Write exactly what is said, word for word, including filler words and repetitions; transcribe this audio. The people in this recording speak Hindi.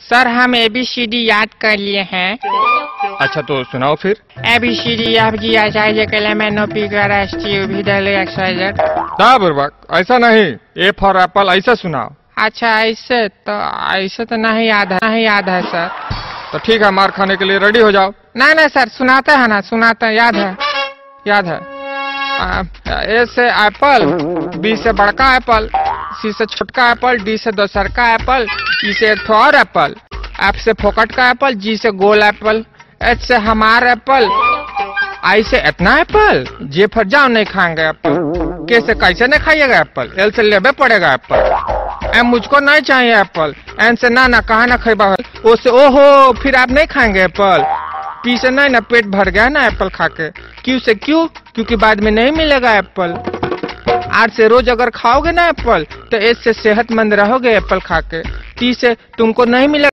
सर हम ए बी सी डी याद कर लिए हैं। अच्छा तो सुनाओ फिर। A B C D F G H I J K L M N O P Q R S T U V W X Y Z. क्या बुर्बक, ऐसा नहीं, ए फॉर एप्पल ऐसा सुनाओ। अच्छा ऐसे तो ऐसे तो नहीं याद है, नहीं याद है सर। तो ठीक है, मार खाने के लिए रेडी हो जाओ। नहीं नहीं सर, सुनाते हैं ना, सुनाते हैं, याद है याद है। ए से एप्पल, बी से बड़का एप्पल, सी से छोटका एप्पल, डी से दोसर का एप्पल, ई से एक और एप्पल, एफ से फोकट का एप्पल, जी से गोल एप्पल, एच से हमार एप्पल, आई से इतना एप्पल, जे फर जाओ नहीं खाएंगे एप्पल, के से कैसे नहीं खाइएगा एप्पल, एल से लेबे पड़ेगा एप्पल, एम मुझको नहीं चाहिए एप्पल, एन से ना ना कहा ना खेबा, ओ से ओहो फिर आप नहीं खाएंगे एप्पल, पी से नहीं ना पेट भर गया ना एप्पल खा के, क्यू से क्यों क्योंकि बाद में नहीं मिलेगा एप्पल, आर से रोज अगर खाओगे ना एप्पल तो एस से सेहतमंद रहोगे एप्पल खा के, टी से तुमको नहीं मिलेगा